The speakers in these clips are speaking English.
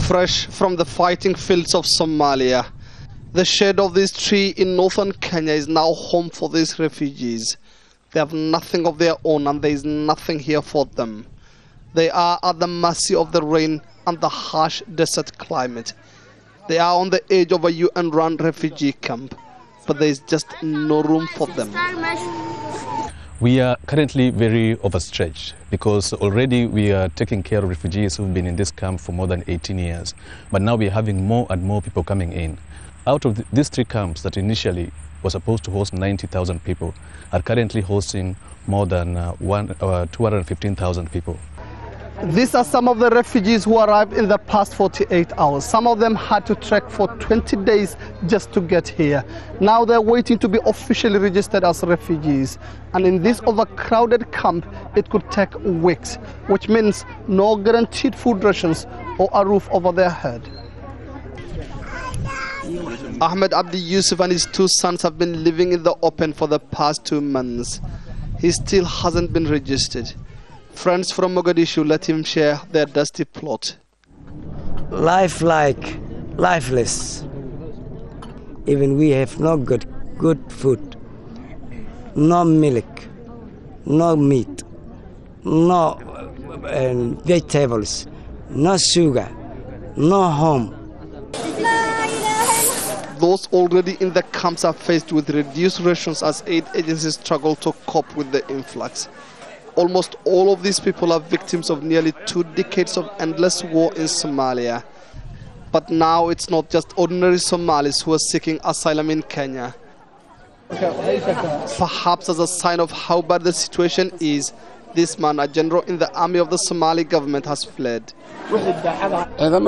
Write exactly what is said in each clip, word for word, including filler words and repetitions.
Fresh from the fighting fields of Somalia, the shade of this tree in northern Kenya is now home for these refugees. They have nothing of their own and there is nothing here for them. They are at the mercy of the rain and the harsh desert climate. They are on the edge of a U N-run refugee camp, but there is just no room for them. We are currently very overstretched because already we are taking care of refugees who've been in this camp for more than eighteen years. But now we're having more and more people coming in. Out of the, these three camps that initially were supposed to host ninety thousand people are currently hosting more than uh, one, uh, two hundred fifteen thousand people. These are some of the refugees who arrived in the past forty-eight hours. Some of them had to trek for twenty days just to get here. Now they're waiting to be officially registered as refugees. And in this overcrowded camp, it could take weeks, which means no guaranteed food rations or a roof over their head. Ahmed Abdi Yusuf and his two sons have been living in the open for the past two months. He still hasn't been registered. Friends from Mogadishu let him share their dusty plot. Life like lifeless. Even we have no good, good food, no milk, no meat, no uh, vegetables, no sugar, no home. Those already in the camps are faced with reduced rations as aid agencies struggle to cope with the influx. Almost all of these people are victims of nearly two decades of endless war in Somalia. But now it's not just ordinary Somalis who are seeking asylum in Kenya. Perhaps as a sign of how bad the situation is, this man, a general in the army of the Somali government, has fled. The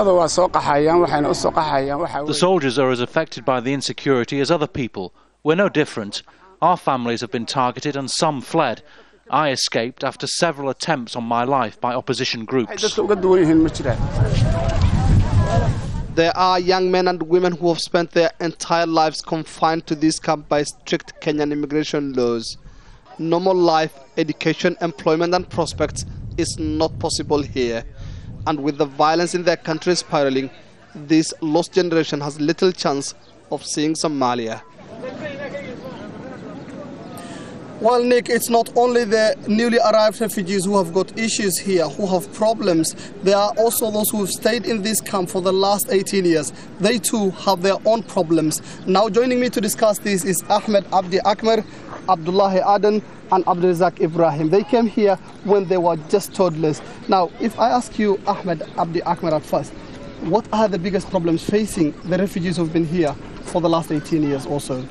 soldiers are as affected by the insecurity as other people. We're no different. Our families have been targeted and some fled. I escaped after several attempts on my life by opposition groups. There are young men and women who have spent their entire lives confined to this camp by strict Kenyan immigration laws. Normal life, education, employment and prospects is not possible here. And with the violence in their country spiraling, this lost generation has little chance of seeing Somalia. Well, Nick, it's not only the newly arrived refugees who have got issues here, who have problems. There are also those who have stayed in this camp for the last eighteen years. They too have their own problems. Now joining me to discuss this is Ahmed Abdi Akmer, Abdullahi Aden and Abdurazak Ibrahim. They came here when they were just toddlers. Now, if I ask you, Ahmed Abdi Akmer, at first, what are the biggest problems facing the refugees who have been here for the last eighteen years or so?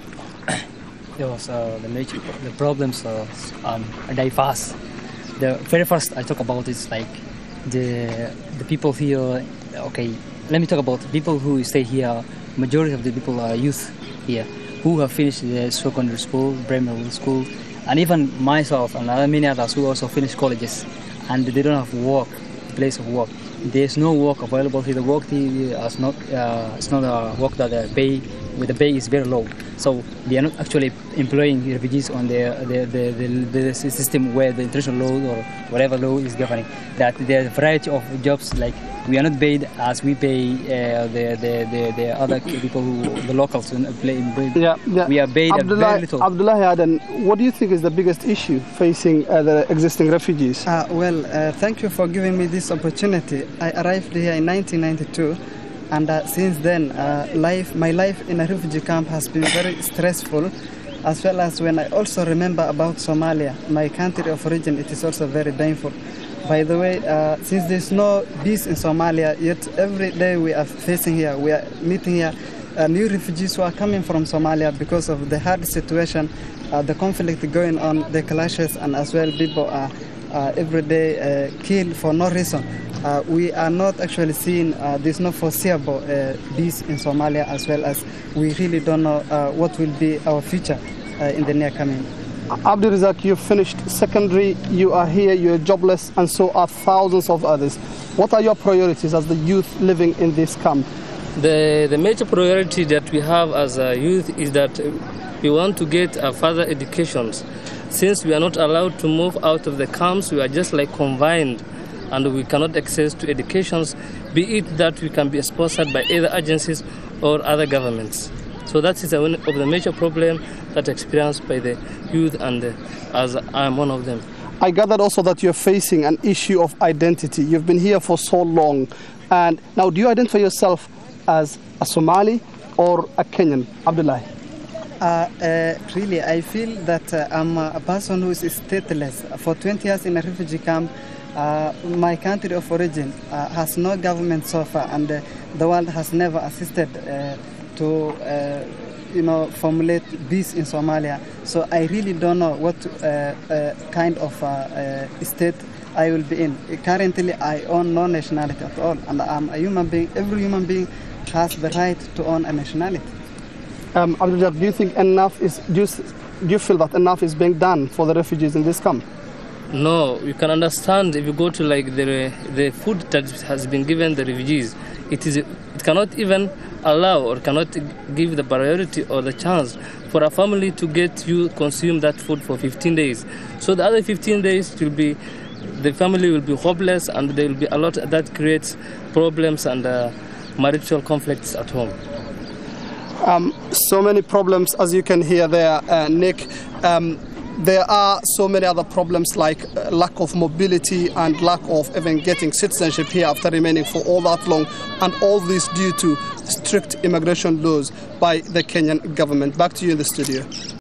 Yes, uh, the major the problems uh, um, die fast. The very first I talk about is like the the people here. Okay, let me talk about people who stay here. Majority of the people are youth here who have finished the secondary school, primary school, and even myself and many others who also finished colleges, and they don't have work, place of work. There's no work available here. The work here is not uh, it's not a work that they pay. With the pay is very low, so they are not actually employing refugees on the the, the, the, the system where the international law or whatever law is governing. That there are a variety of jobs, like we are not paid as we pay uh, the, the, the, the other people, who, the locals. Play, yeah, yeah. We are paid Abdullah, very little. Abdullahi Aden, what do you think is the biggest issue facing uh, the existing refugees? Uh, well, uh, thank you for giving me this opportunity. I arrived here in nineteen ninety-two. And uh, since then, uh, life, my life in a refugee camp has been very stressful, as well as when I also remember about Somalia, my country of origin, it is also very painful. By the way, uh, since there's no peace in Somalia, yet every day we are facing here, we are meeting here uh, new refugees who are coming from Somalia because of the hard situation, uh, the conflict going on, the clashes, and as well people are uh, every day uh, killed for no reason. Uh, we are not actually seeing, uh, there's no foreseeable uh, peace in Somalia, as well as we really don't know uh, what will be our future uh, in the near coming. Abdurazak, you finished secondary, you are here, you're jobless, and so are thousands of others. What are your priorities as the youth living in this camp? The, the major priority that we have as a youth is that we want to get a further education. Since we are not allowed to move out of the camps, we are just like confined, and we cannot access to educations. be it that we can be sponsored by either agencies or other governments. So that is one of the major problems that experienced by the youth, and uh, as I am one of them. I gathered also that you're facing an issue of identity. You've been here for so long, and now do you identify yourself as a Somali or a Kenyan, Abdullah? Uh, uh, really, I feel that uh, I'm a person who is stateless. For twenty years in a refugee camp, uh, my country of origin uh, has no government so far, and uh, the world has never assisted uh, to uh, you know, formulate peace in Somalia. So I really don't know what uh, uh, kind of uh, uh, state I will be in. Currently, I own no nationality at all, and I'm a human being. Every human being has the right to own a nationality. Um, Abdul, do you think enough is? Do you, do you feel that enough is being done for the refugees in this camp? No, you can understand if you go to like the the food that has been given the refugees, it is it cannot even allow or cannot give the priority or the chance for a family to get you consume that food for fifteen days. So the other fifteen days will be, the family will be hopeless, and there will be a lot that creates problems and uh, marital conflicts at home. Um, so many problems, as you can hear there, uh, Nick. Um, there are so many other problems like uh, lack of mobility and lack of even getting citizenship here after remaining for all that long, and all this due to strict immigration laws by the Kenyan government. Back to you in the studio.